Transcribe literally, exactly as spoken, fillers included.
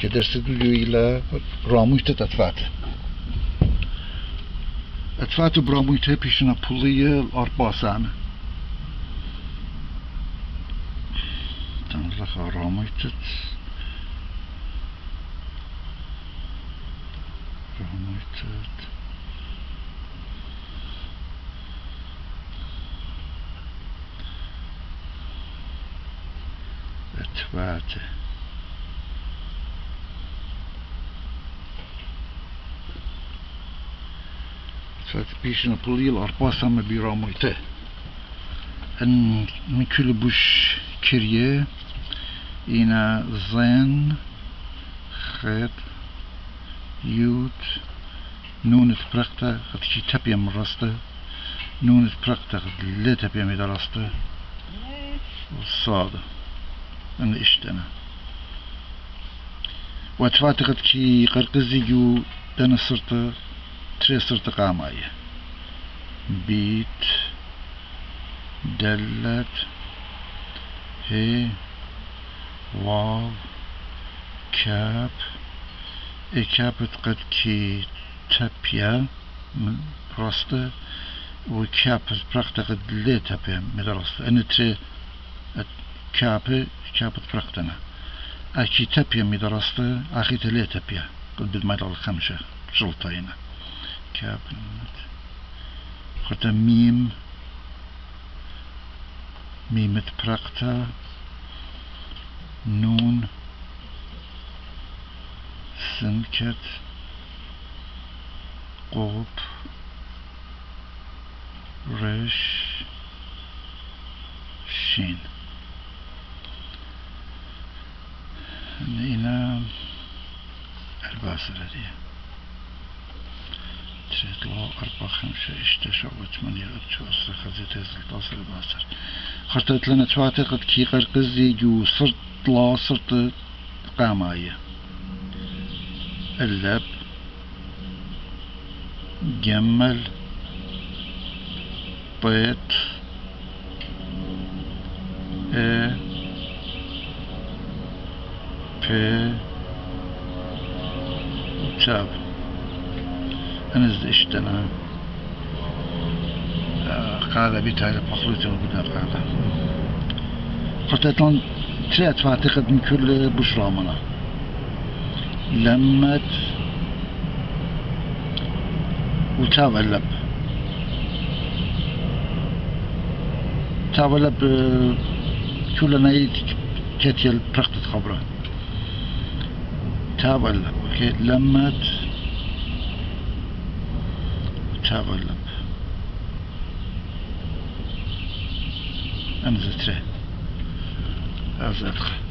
كدرس دو إلى راموشت تتفات أتفات براموشت بيشنا بولية الأربع سنة تنلخ راموشت راموشت أتفات بيشنا بولي الأربعة سنة برامويته أن من كل بوش كريه إنا زين خيط يوت نون تبرقته قد شي تبيا مرسته نون تبرقته قد لا تبيا مدرسته والصادة أنا إشتنا واتفات قد شي قرقزي جو دانا صرت تري صرت قاماية بيت دلت هي واو كاب إكابت قد كي تبيا براسته وكابت برقته قد لي تبيا مدرسته أنا تري كابي كابت برقتنا أكي تبيا مدرسته أخي تلي تبيا قد بالمدى الخمسة جلطينا كابنت خطا ميم ميمة براقتا نون سنكت قوب رش شين هنا أربعة سردية تلاتة أربعة خمسة ستة سبعة ثمانية تسعة خمسة ستة سبعة خرطت لنا تعتقد كي قرقزي جو صرت لا صرت قاماية اللب جمل بيت ا ب تاب أنا زدشت أنا قاعدة بيتها بخلوتي وبدأ قاعدة خطيت لن تلات فاعتقد من كل بشرامنا لمت وتاب اللب تاب اللب كل نايت كتيل برقت خبره تاب اللب اوكي لمت تغلب أنزل تري أزدخل